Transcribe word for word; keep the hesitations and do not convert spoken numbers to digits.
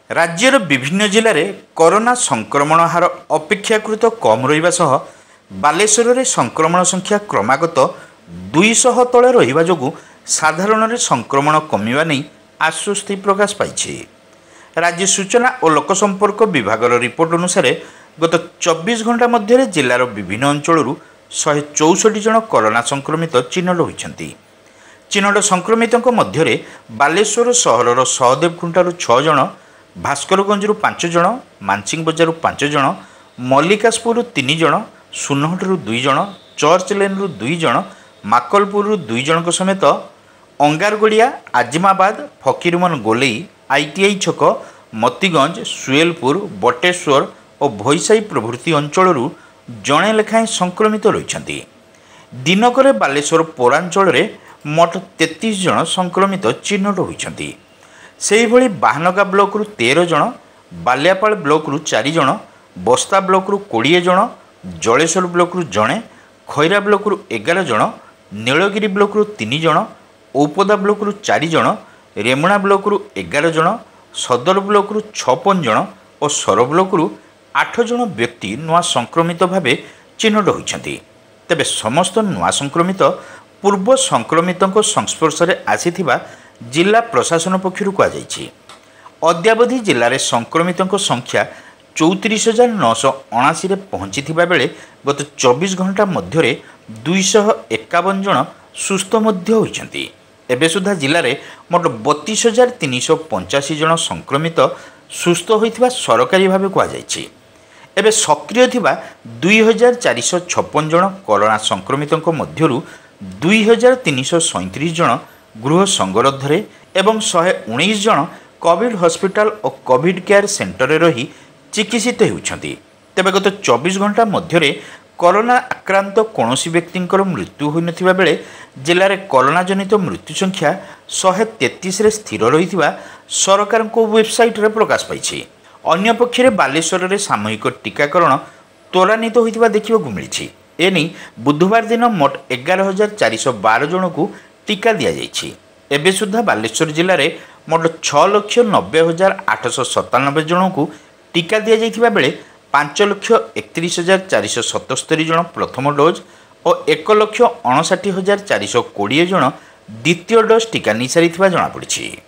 राज्यर विभिन्न जिले में कोरोना संक्रमण हार अपेक्षाकृत कम रहिबा सह बालेश्वर में संक्रमण संख्या क्रमागत दुईश तले रहिबा जोगु साधारण संक्रमण कमिबा नै आश्वस्ति प्रकाश पाइछि। राज्य सूचना और लोकसंपर्क विभाग रिपोर्ट अनुसार गत चौबीस घंटा मध्य जिलार विभिन्न अंचल शहे चौसठ जन कोरोना संक्रमित चिन्हट होइछन्ति। चिन्हट संक्रमितों मध्य बालेश्वर सहरर सहदेवखुंटारू छह जन, भास्करगंजरू पांच जन, मानसिंह बजारू पांच जन, मल्लिकासपुर तीन जन, सुनहटू दुई जन, चर्च लेनरू दुई जन, माकलपुर दुई जन समेत अंगारगड़िया, आजिमाबाद, फकीरमोहन गोलेई, आईटीआई छक, मतीगंज, सुएलपुर, बटेश्वर और भोईसाई प्रभृति अंचल जड़े लेखाएं संक्रमित रही। दिनक बालेश्वर पौरांचल मोट तैंतीस जन संक्रमित चिन्हट होइछन्ति। सेहिभଳି बाहनगा ब्लॉकरू तेरह जन, बालियापाल ब्लॉकरू चार जन, बस्ता ब्लॉकरू बीस जन, जलेश्वर ब्लॉकरू जड़े, खैरा ब्लॉकरू एगार जन, नीलगिरी ब्लॉकरू तीन जन, औपदा ब्लॉकरू चार जन, रेमुणा ब्लॉकरू एगार जन, सदर ब्लॉकरू छप्पन जन और सर ब्लॉकरू आठ जन व्यक्ति नुआ संक्रमित भाव चिन्हट होइछन्ति। तेबे समस्त नुआ संक्रमित पूर्व संक्रमितों संस्पर्श में आसीथिबा जिला प्रशासन पक्षर कहुई। अद्यावधि जिले में संक्रमितों संख्या चौतीस हजार नौश अणाशी पहुंची बेले गत चौबीस घंटा मध्य दुईश एकावन जन सुस्थ होती। एबे सुधा जिले में मोट बतीस हजार तीन सौ पंचाशी जन संक्रमित सुस्थ होता सरकारी भाव कहुई। एबे सक्रिय थिबा दुई हजार चार सौ छप्पन जन कोरोना संक्रमितों मध्यरु दुई हजार तीन सौ सैंतीस जन गृह संगरोधरे एवं शहे उन्नीस जन कोविड हॉस्पिटल और कोविड केयर सेंटर में रही चिकित्सित होउछन्ति। तेबे गत चौबीस घंटा मध्य कोरोना आक्रांत कौनसी व्यक्ति मृत्यु होई नथिबा बेले जिले में कोरोना जनित मृत्यु संख्या शहे तेतीस स्थिर रही सरकार वेबसाइट रे प्रकाश पाई। अन्य पक्षे बालेश्वर में सामूहिक टीकाकरण त्वरान्वित होता देखा मिली। एने बुधवार दिन मोट एगार हजार चार सौ बार जन को टीका दि जाइए। एबे सुधा बालेश्वर जिले में मोट छह लक्ष नब्बे हजार आठश सतानबे जन को टीका दि जाइथिबा बेले पांच लक्ष एकतीस हजार चार सौ सतस्तरी जन प्रथम डोज और एक लक्ष अणसाठी हजार चार सौ कोड़े जन द्वितीय डोज टीका नहीं सारी जनापड़ी।